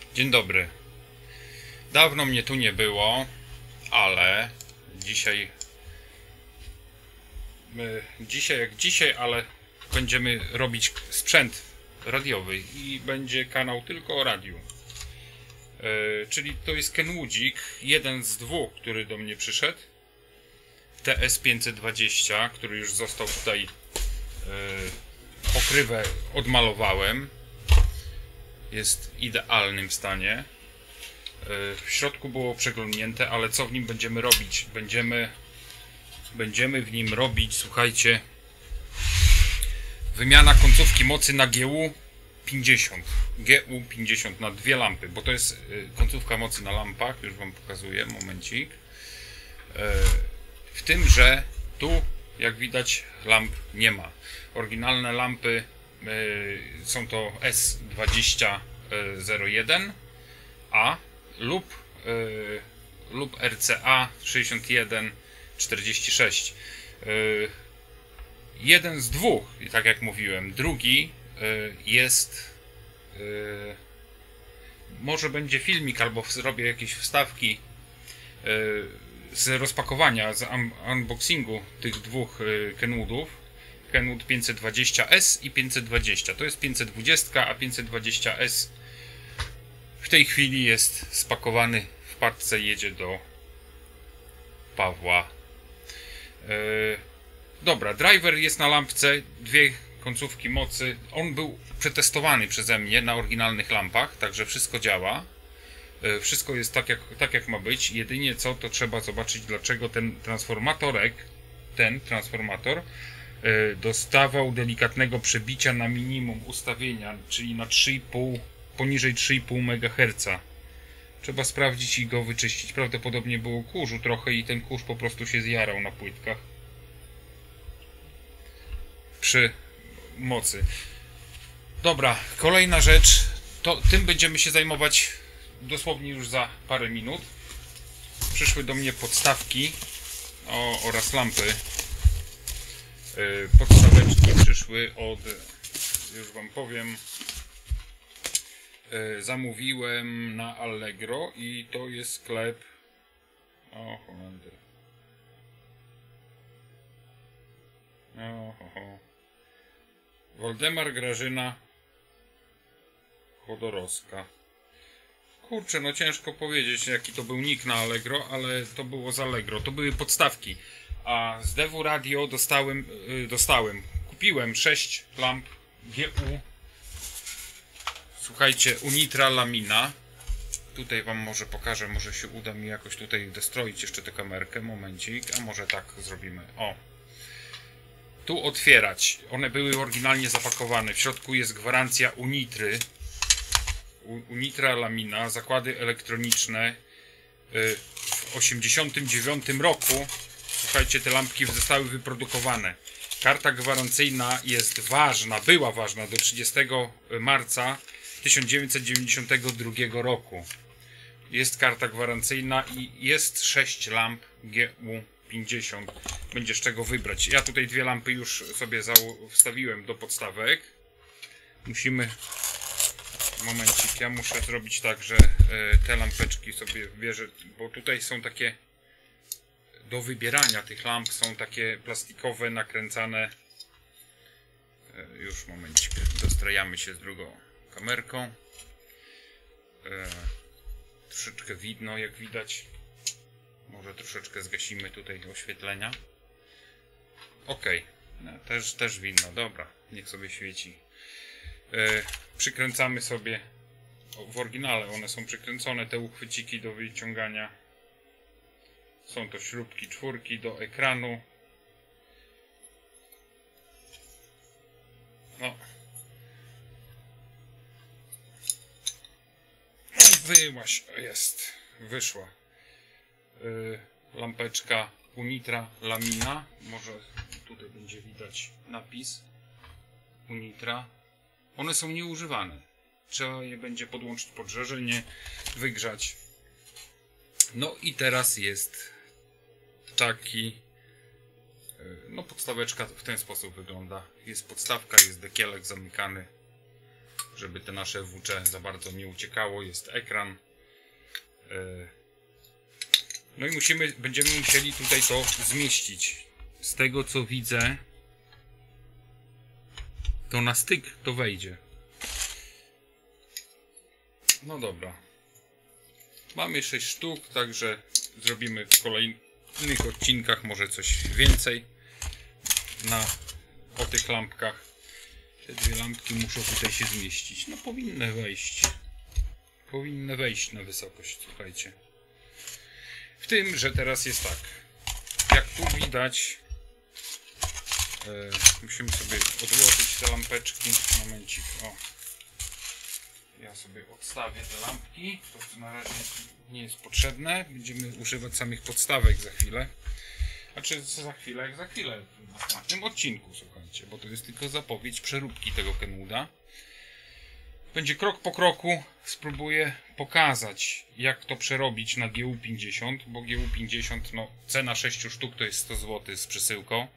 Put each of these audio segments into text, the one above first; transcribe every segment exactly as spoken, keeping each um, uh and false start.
Dzień dobry. Dawno mnie tu nie było, ale dzisiaj... My, dzisiaj jak dzisiaj, ale będziemy robić sprzęt radiowy i będzie kanał tylko o radiu. Yy, czyli to jest Kenwoodzik, jeden z dwóch, który do mnie przyszedł. T S pięćset dwadzieścia, który już został tutaj, yy, pokrywę odmalowałem. Jest w idealnym stanie. W środku było przeglądnięte, ale co w nim będziemy robić? Będziemy, będziemy w nim robić, słuchajcie, wymiana końcówki mocy na G U pięćdziesiąt. G U pięćdziesiąt na dwie lampy, bo to jest końcówka mocy na lampach, już wam pokazuję, momencik. W tym, że tu, jak widać, lamp nie ma. Oryginalne lampy są to S dwadzieścia zero jeden A lub, yy, lub R C A sześćdziesiąt jeden czterdzieści sześć. Yy, jeden z dwóch, tak jak mówiłem. Drugi yy, jest... Yy, może będzie filmik, albo zrobię jakieś wstawki yy, z rozpakowania, z un unboxingu tych dwóch yy, Kenwoodów. Kenwood pięćset dwadzieścia S i pięćset dwadzieścia. To jest pięćset dwadzieścia, a pięćset dwadzieścia S w tej chwili jest spakowany w paczce, jedzie do Pawła. Yy, dobra, driver jest na lampce, dwie końcówki mocy. On był przetestowany przeze mnie na oryginalnych lampach, także wszystko działa. Yy, wszystko jest tak jak, tak jak ma być. Jedynie co, to trzeba zobaczyć, dlaczego ten transformatorek, ten transformator yy, dostawał delikatnego przebicia na minimum ustawienia, czyli na trzy i pół, poniżej trzy i pół megaherca. Trzeba sprawdzić i go wyczyścić. Prawdopodobnie było kurzu trochę i ten kurz po prostu się zjarał na płytkach przy mocy. Dobra, kolejna rzecz. To tym będziemy się zajmować dosłownie już za parę minut. Przyszły do mnie podstawki o, oraz lampy. Yy, podstaweczki przyszły od... już wam powiem... Zamówiłem na Allegro i to jest sklep... O, Holendy. O, ho, ho. Woldemar Grażyna Chodorowska. Kurczę, no ciężko powiedzieć, jaki to był nick na Allegro, ale to było z Allegro. To były podstawki. A z Devu Radio dostałem, yy, dostałem. Kupiłem sześć lamp G U. Słuchajcie, Unitra Lamina. Tutaj wam może pokażę, może się uda mi jakoś tutaj destroić jeszcze tę kamerkę. Momencik, a może tak zrobimy. O. Tu otwierać. One były oryginalnie zapakowane. W środku jest gwarancja Unitry. Unitra Lamina. Zakłady elektroniczne. W osiemdziesiątym dziewiątym roku, słuchajcie, te lampki zostały wyprodukowane. Karta gwarancyjna jest ważna, była ważna do trzydziestego marca tysiąc dziewięćset dziewięćdziesiątego drugiego roku. Jest karta gwarancyjna i jest sześć lamp G U pięćdziesiąt. Będzie z czego wybrać. Ja tutaj dwie lampy już sobie wstawiłem do podstawek. Musimy... Momencik, ja muszę zrobić tak, że te lampeczki sobie wierzę, bo tutaj są takie... Do wybierania tych lamp są takie plastikowe, nakręcane. Już momencik, dostrajamy się z drugą kamerką. E, troszeczkę widno, jak widać. Może troszeczkę zgasimy tutaj oświetlenia. Ok, no, też, też widno, dobra, niech sobie świeci. E, przykręcamy sobie, w oryginale one są przykręcone, te uchwyciki do wyciągania. Są to śrubki czwórki do ekranu. No. Wyłaś, jest, wyszła. Yy, lampeczka Unitra Lamina. Może tutaj będzie widać napis Unitra. One są nieużywane. Trzeba je będzie podłączyć pod żarzenie, wygrzać. No i teraz jest taki... No podstaweczka w ten sposób wygląda. Jest podstawka, jest dekielek zamykany. żeby te nasze W C za bardzo nie uciekało. Jest ekran. No i musimy, będziemy musieli tutaj to zmieścić. Z tego co widzę, to na styk to wejdzie. No dobra. Mamy sześć sztuk, także zrobimy w kolejnych odcinkach może coś więcej na, o tych lampkach. Te dwie lampki muszą tutaj się zmieścić. No powinny wejść. Powinny wejść na wysokość, słuchajcie. W tym, że teraz jest tak. Jak tu widać, e, musimy sobie odłożyć te lampeczki. Momencik, o. Ja sobie odstawię te lampki. To na razie nie jest potrzebne. Będziemy używać samych podstawek za chwilę. Znaczy za chwilę, jak za chwilę. W następnym odcinku, słuchajcie. Bo to jest tylko zapowiedź przeróbki tego Kenwooda. Będzie krok po kroku. Spróbuję pokazać, jak to przerobić na G U pięćdziesiąt. Bo G U pięćdziesiąt, no cena sześciu sztuk to jest sto złotych z przesyłką.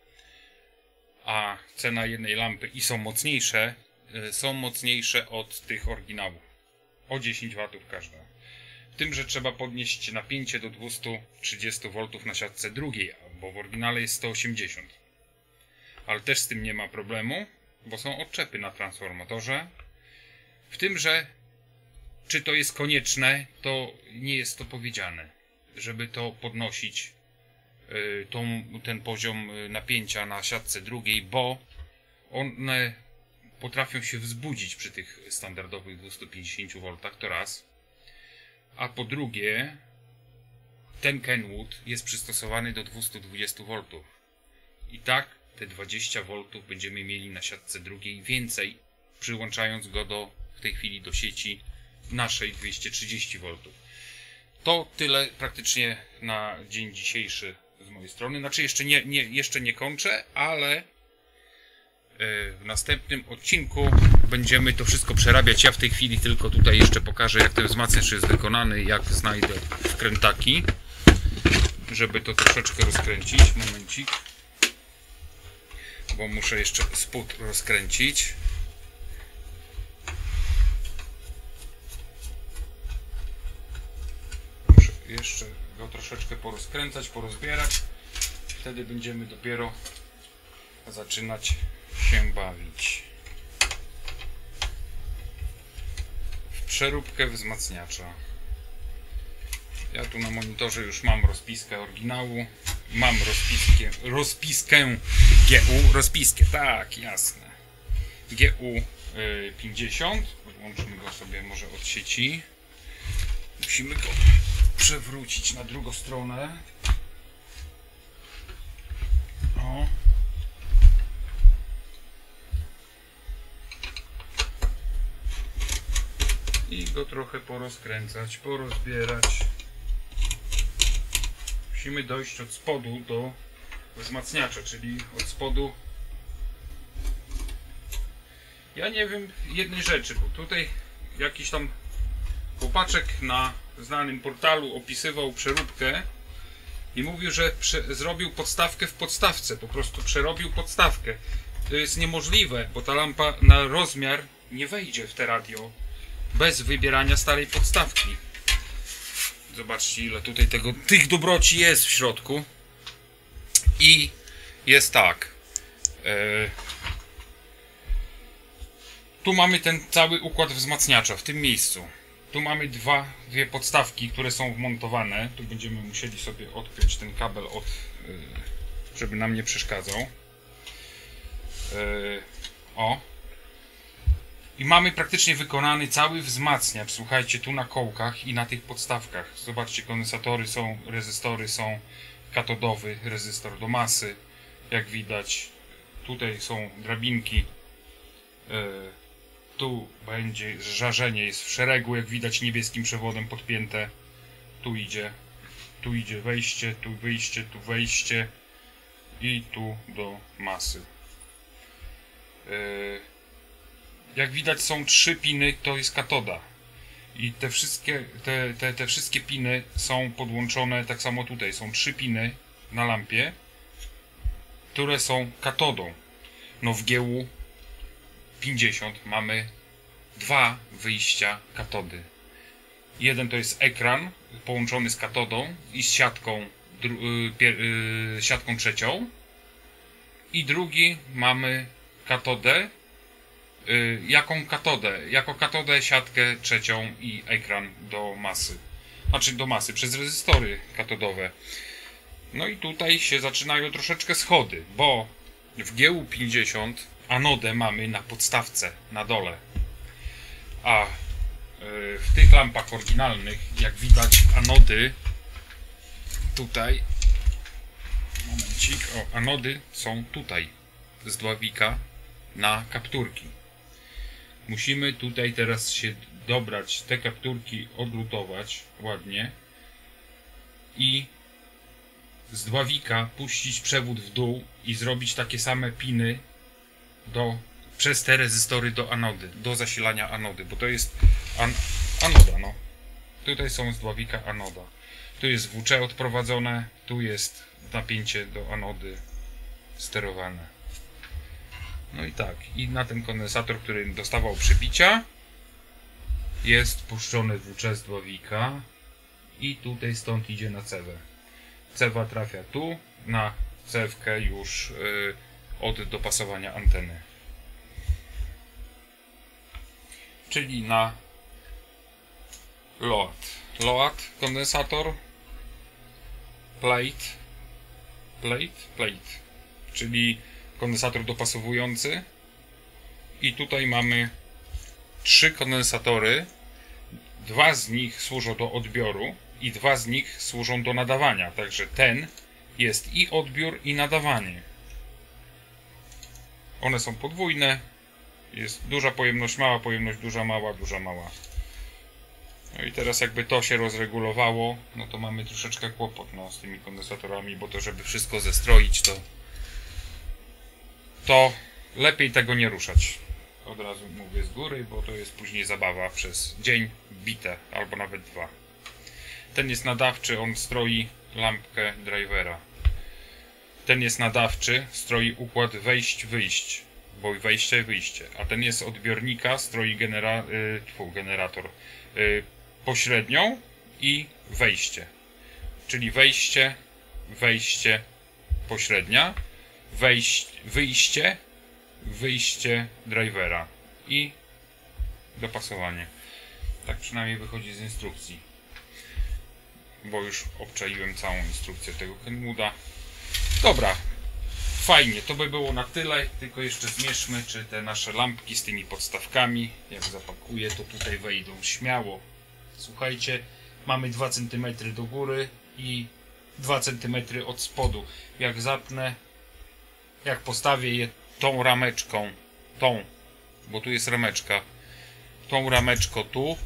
A cena jednej lampy i są mocniejsze. Są mocniejsze od tych oryginałów. O dziesięć watów każda. W tym, że trzeba podnieść napięcie do dwieście trzydzieści woltów na siatce drugiej, bo w oryginale jest sto osiemdziesiąt. Ale też z tym nie ma problemu, bo są odczepy na transformatorze. W tym, że czy to jest konieczne, to nie jest to powiedziane. Żeby to podnosić yy, tą, ten poziom napięcia na siatce drugiej, bo one potrafią się wzbudzić przy tych standardowych dwustu pięćdziesięciu woltach, to raz. A po drugie, ten Kenwood jest przystosowany do dwustu dwudziestu woltów. I tak te dwadzieścia woltów będziemy mieli na siatce drugiej więcej, przyłączając go do, w tej chwili do sieci naszej dwieście trzydzieści woltów. To tyle praktycznie na dzień dzisiejszy z mojej strony. Znaczy jeszcze nie, nie, jeszcze nie kończę, ale w następnym odcinku będziemy to wszystko przerabiać. Ja w tej chwili tylko tutaj jeszcze pokażę, jak ten wzmacniacz jest wykonany, jak znajdę wkrętaki, żeby to troszeczkę rozkręcić. Momencik, bo muszę jeszcze spód rozkręcić. Muszę jeszcze go troszeczkę porozkręcać, porozbierać. Wtedy będziemy dopiero zaczynać się bawić w przeróbkę wzmacniacza. Ja tu na monitorze już mam rozpiskę oryginału, mam rozpiskę, rozpiskę G U, rozpiskę, tak, jasne, G U pięćdziesiąt. Podłączymy go sobie może od sieci. Musimy go przewrócić na drugą stronę. O. I go trochę porozkręcać, porozbierać. Musimy dojść od spodu do wzmacniacza, czyli od spodu. Ja nie wiem jednej rzeczy, bo tutaj jakiś tam chłopaczek na znanym portalu opisywał przeróbkę i mówił, że prze zrobił podstawkę w podstawce, po prostu przerobił podstawkę. To jest niemożliwe, bo ta lampa na rozmiar nie wejdzie w te radio bez wybierania starej podstawki. Zobaczcie, ile tutaj tego, tych dobroci jest w środku. I jest tak. Yy, tu mamy ten cały układ wzmacniacza w tym miejscu. Tu mamy dwa, dwie podstawki, które są wmontowane. Tu będziemy musieli sobie odpiąć ten kabel, od, yy, żeby nam nie przeszkadzał. Yy, o. I mamy praktycznie wykonany cały wzmacniacz, słuchajcie, tu na kołkach i na tych podstawkach. Zobaczcie, kondensatory są, rezystory są, katodowy rezystor do masy, jak widać. Tutaj są drabinki. Yy, tu będzie żarzenie, jest w szeregu, jak widać, niebieskim przewodem podpięte. Tu idzie, tu idzie wejście, tu wyjście, tu wejście i tu do masy. Yy, Jak widać, są trzy piny, to jest katoda. I te wszystkie, te, te, te wszystkie piny są podłączone, tak samo tutaj, są trzy piny na lampie, które są katodą. No w G U pięćdziesiąt mamy dwa wyjścia katody. Jeden to jest ekran połączony z katodą i z siatką, yy, siatką trzecią. I drugi mamy katodę. Yy, jaką katodę? Jako katodę, siatkę trzecią i ekran do masy. Znaczy do masy przez rezystory katodowe. No i tutaj się zaczynają troszeczkę schody, bo w G U pięćdziesiąt anodę mamy na podstawce, na dole. A w tych lampach oryginalnych, jak widać, anody tutaj, momencik, o, anody są tutaj z dławika na kapturki. Musimy tutaj teraz się dobrać, te kapturki odlutować ładnie i z dławika puścić przewód w dół i zrobić takie same piny do, przez te rezystory do anody, do zasilania anody, bo to jest an, anoda, no. Tutaj są z dławika anoda. Tu jest W C odprowadzone, tu jest napięcie do anody sterowane. No i tak, i na ten kondensator, który dostawał przebicia, jest puszczony W C z dławika i tutaj stąd idzie na cewę. Cewa trafia tu, na cewkę już yy, od dopasowania anteny. Czyli na load. Load, kondensator, plate, plate, plate, czyli kondensator dopasowujący. I tutaj mamy trzy kondensatory. Dwa z nich służą do odbioru i dwa z nich służą do nadawania. Także ten jest i odbiór, i nadawanie. One są podwójne. Jest duża pojemność, mała pojemność, duża, mała, duża, mała. No i teraz jakby to się rozregulowało, no to mamy troszeczkę kłopot, no, z tymi kondensatorami, bo to żeby wszystko zestroić, to to lepiej tego nie ruszać. Od razu mówię z góry, bo to jest później zabawa przez dzień bite, albo nawet dwa. Ten jest nadawczy, on stroi lampkę drivera. Ten jest nadawczy, stroi układ wejść-wyjść, bo wejście i wyjście. A ten jest odbiornika, stroi genera y, tfu, generator y, pośrednią i wejście. Czyli wejście, wejście, pośrednia, wejść, wyjście, wyjście drivera i dopasowanie. Tak przynajmniej wychodzi z instrukcji, bo już obczaiłem całą instrukcję tego Kenwooda. Dobra, fajnie, to by było na tyle, tylko jeszcze zmierzmy, czy te nasze lampki z tymi podstawkami, jak zapakuję, to tutaj wejdą śmiało. Słuchajcie, mamy dwa centymetry do góry i dwa centymetry od spodu. Jak zapnę, jak postawię je tą rameczką, tą, bo tu jest rameczka, tą rameczką tu,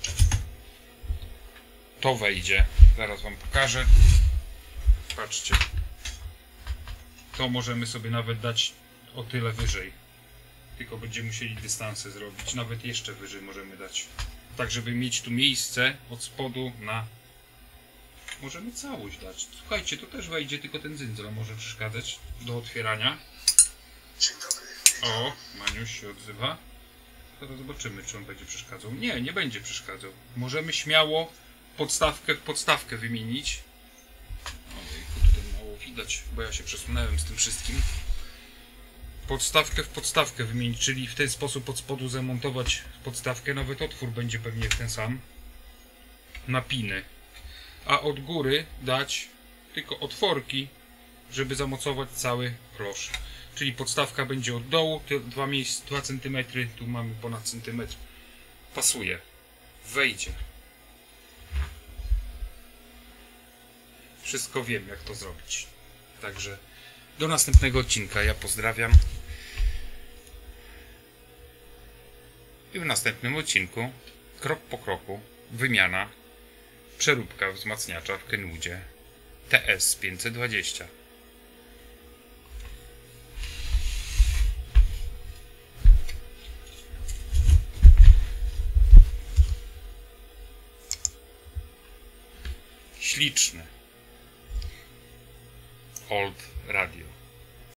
to wejdzie. Zaraz wam pokażę. Patrzcie. To możemy sobie nawet dać o tyle wyżej. Tylko będziemy musieli dystanse zrobić. Nawet jeszcze wyżej możemy dać. Tak, żeby mieć tu miejsce od spodu na... Możemy całość dać. Słuchajcie, to też wejdzie, tylko ten dzyndzel może przeszkadzać do otwierania. Dzień dobry. O, Maniuś się odzywa. Teraz zobaczymy, czy on będzie przeszkadzał. Nie, nie będzie przeszkadzał. Możemy śmiało podstawkę w podstawkę wymienić. Ojejku, tutaj mało widać, bo ja się przesunąłem z tym wszystkim. Podstawkę w podstawkę wymienić, czyli w ten sposób od spodu zamontować podstawkę. Nawet otwór będzie pewnie ten sam. Na piny. A od góry dać tylko otworki, żeby zamocować cały klosz. Czyli podstawka będzie od dołu, dwa miejsca, dwa centymetry, tu mamy ponad centymetr. Pasuje. Wejdzie. Wszystko wiem, jak to zrobić. Także do następnego odcinka. Ja pozdrawiam. I w następnym odcinku, krok po kroku, wymiana, przeróbka wzmacniacza w Kenwoodzie T S pięćset dwadzieścia. Śliczne. Old Radio.